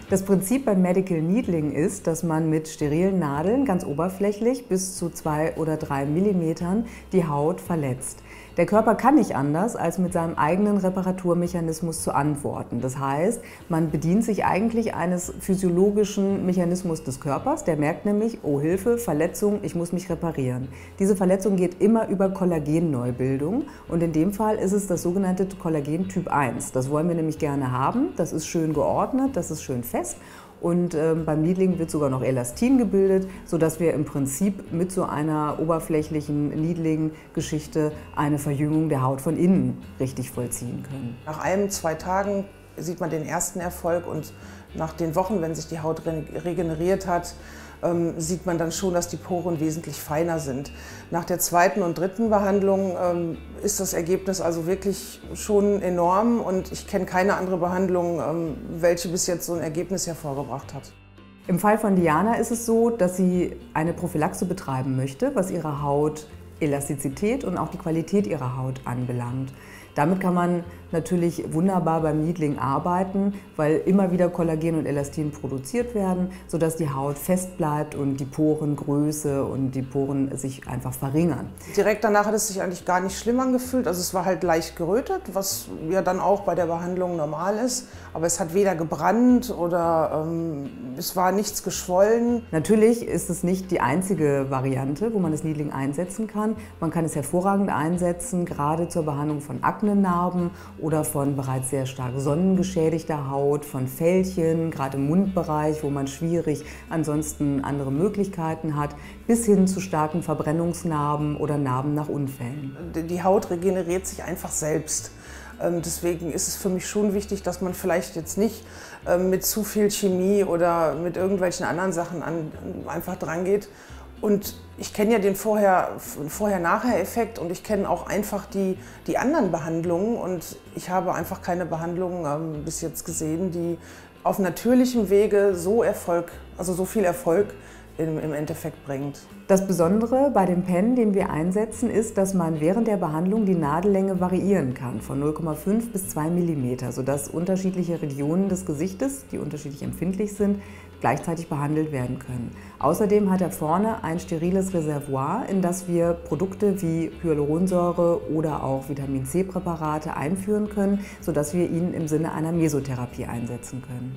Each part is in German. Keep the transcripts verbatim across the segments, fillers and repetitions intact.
Das Prinzip beim Medical Needling ist, dass man mit sterilen Nadeln ganz oberflächlich bis zu zwei oder drei Millimetern die Haut verletzt. Der Körper kann nicht anders, als mit seinem eigenen Reparaturmechanismus zu antworten. Das heißt, man bedient sich eigentlich eines physiologischen Mechanismus des Körpers. Der merkt nämlich, oh Hilfe, Verletzung, ich muss mich reparieren. Diese Verletzung geht immer über Kollagenneubildung und in dem Fall ist es das sogenannte Kollagen Typ eins. Das wollen wir nämlich gerne haben. Das ist schön geordnet, das ist schön fest. Und äh, beim Needling wird sogar noch Elastin gebildet, sodass wir im Prinzip mit so einer oberflächlichen Needling-Geschichte eine Verjüngung der Haut von innen richtig vollziehen können. Nach einem, zwei Tagen sieht man den ersten Erfolg und nach den Wochen, wenn sich die Haut regeneriert hat, ähm, sieht man dann schon, dass die Poren wesentlich feiner sind. Nach der zweiten und dritten Behandlung ähm, ist das Ergebnis also wirklich schon enorm und ich kenne keine andere Behandlung, ähm, welche bis jetzt so ein Ergebnis hervorgebracht hat. Im Fall von Diana ist es so, dass sie eine Prophylaxe betreiben möchte, was ihre Haut Elastizität und auch die Qualität ihrer Haut anbelangt. Damit kann man natürlich wunderbar beim Needling arbeiten, weil immer wieder Kollagen und Elastin produziert werden, sodass die Haut fest bleibt und die Porengröße und die Poren sich einfach verringern. Direkt danach hat es sich eigentlich gar nicht schlimm angefühlt. Also es war halt leicht gerötet, was ja dann auch bei der Behandlung normal ist. Aber es hat weder gebrannt oder ähm, es war nichts geschwollen. Natürlich ist es nicht die einzige Variante, wo man das Needling einsetzen kann. Man kann es hervorragend einsetzen, gerade zur Behandlung von Aknenarben oder von bereits sehr stark sonnengeschädigter Haut, von Fältchen, gerade im Mundbereich, wo man schwierig ansonsten andere Möglichkeiten hat, bis hin zu starken Verbrennungsnarben oder Narben nach Unfällen. Die Haut regeneriert sich einfach selbst. Deswegen ist es für mich schon wichtig, dass man vielleicht jetzt nicht mit zu viel Chemie oder mit irgendwelchen anderen Sachen an, einfach dran geht. Und ich kenne ja den Vorher-Nachher-Effekt und ich kenne auch einfach die, die anderen Behandlungen und ich habe einfach keine Behandlungen ähm, bis jetzt gesehen, die auf natürlichem Wege so Erfolg, also so viel Erfolg im, im Endeffekt bringt. Das Besondere bei dem Pen, den wir einsetzen, ist, dass man während der Behandlung die Nadellänge variieren kann, von null Komma fünf bis zwei Millimeter, sodass unterschiedliche Regionen des Gesichtes, die unterschiedlich empfindlich sind, gleichzeitig behandelt werden können. Außerdem hat er vorne ein steriles Reservoir, in das wir Produkte wie Hyaluronsäure oder auch Vitamin C Präparate einführen können, sodass wir ihn im Sinne einer Mesotherapie einsetzen können.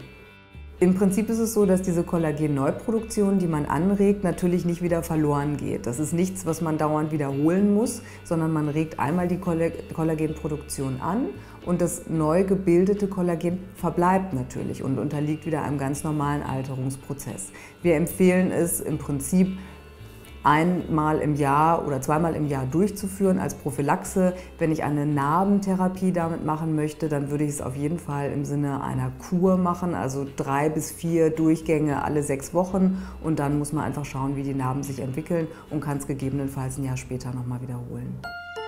Im Prinzip ist es so, dass diese Kollagenneuproduktion, die man anregt, natürlich nicht wieder verloren geht. Das ist nichts, was man dauernd wiederholen muss, sondern man regt einmal die Kollagenproduktion an und das neu gebildete Kollagen verbleibt natürlich und unterliegt wieder einem ganz normalen Alterungsprozess. Wir empfehlen es im Prinzip einmal im Jahr oder zweimal im Jahr durchzuführen als Prophylaxe. Wenn ich eine Narbentherapie damit machen möchte, dann würde ich es auf jeden Fall im Sinne einer Kur machen, also drei bis vier Durchgänge alle sechs Wochen und dann muss man einfach schauen, wie die Narben sich entwickeln und kann es gegebenenfalls ein Jahr später nochmal wiederholen.